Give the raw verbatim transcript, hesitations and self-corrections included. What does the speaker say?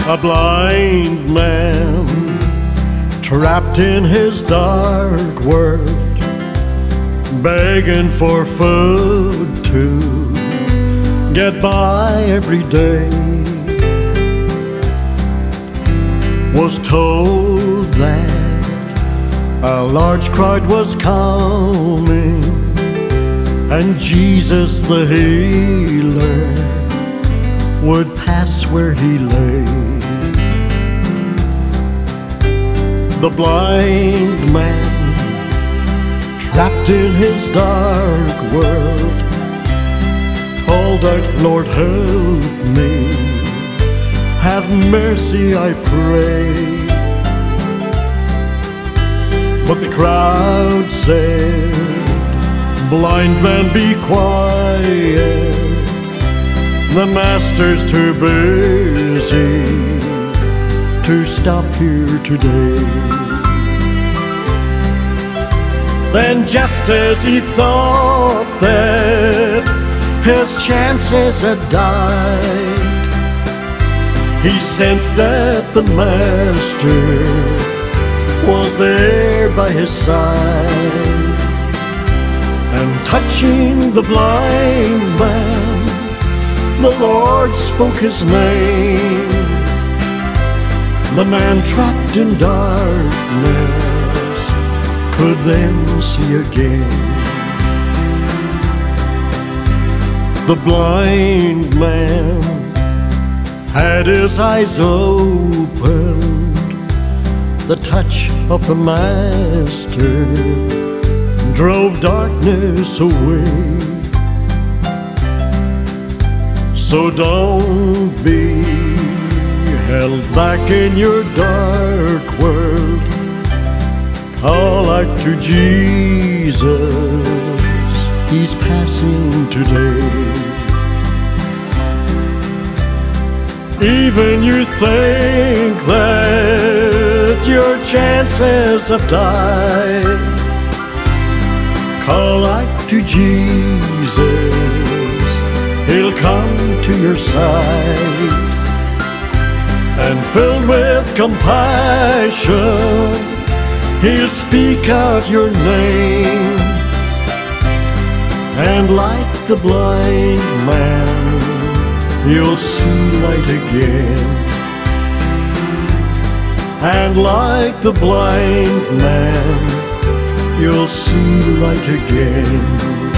A blind man trapped in his dark world, begging for food to get by every day, was told that a large crowd was coming and Jesus the healer would pass where he lay. The blind man, trapped in his dark world, called out, Lord, help me, have mercy, I pray. But the crowd said, blind man, be quiet, the master's too busy to stop here today. Then just as he thought that his chances had died, he sensed that the master was there by his side, and touching the blind man, the Lord spoke his name. The man trapped in darkness could then see again. The blind man had his eyes opened. The touch of the master drove darkness away. So don't be held back in your dark world. Call out to Jesus, he's passing today. Even you think that your chances have died, call out to Jesus, he'll come to your side. And filled with compassion, he'll speak out your name. And like the blind man, you'll see light again. And like the blind man, you'll see light again.